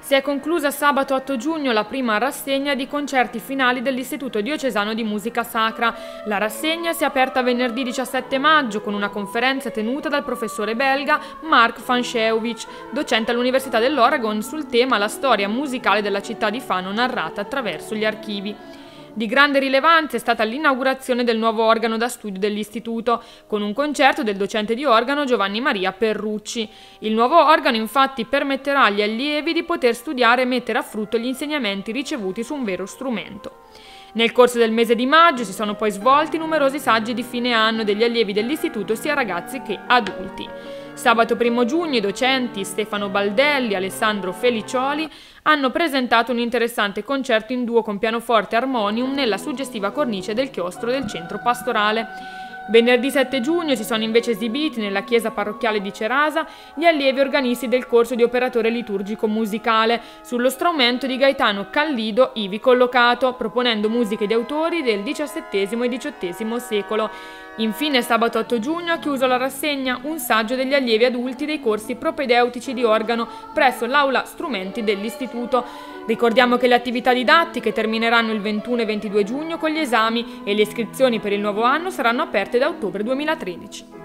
Si è conclusa sabato 8 giugno la prima rassegna di concerti finali dell'Istituto Diocesano di Musica Sacra. La rassegna si è aperta venerdì 17 maggio con una conferenza tenuta dal professore belga Mark van Scheowych, docente all'Università dell'Oregon, sul tema La storia musicale della città di Fano narrata attraverso gli archivi. Di grande rilevanza è stata l'inaugurazione del nuovo organo da studio dell'istituto, con un concerto del docente di organo Giovanni Maria Perrucci. Il nuovo organo infatti permetterà agli allievi di poter studiare e mettere a frutto gli insegnamenti ricevuti su un vero strumento. Nel corso del mese di maggio si sono poi svolti numerosi saggi di fine anno degli allievi dell'istituto, sia ragazzi che adulti. Sabato 1 giugno i docenti Stefano Baldelli e Alessandro Felicioli hanno presentato un interessante concerto in duo con pianoforte e armonium nella suggestiva cornice del chiostro del centro pastorale. Venerdì 7 giugno si sono invece esibiti nella chiesa parrocchiale di Cerasa gli allievi organisti del corso di operatore liturgico musicale sullo strumento di Gaetano Callido ivi collocato, proponendo musiche di autori del XVII e XVIII secolo. Infine sabato 8 giugno ha chiuso la rassegna un saggio degli allievi adulti dei corsi propedeutici di organo presso l'aula strumenti dell'istituto. Ricordiamo che le attività didattiche termineranno il 21 e 22 giugno con gli esami e le iscrizioni per il nuovo anno saranno aperte da ottobre 2013.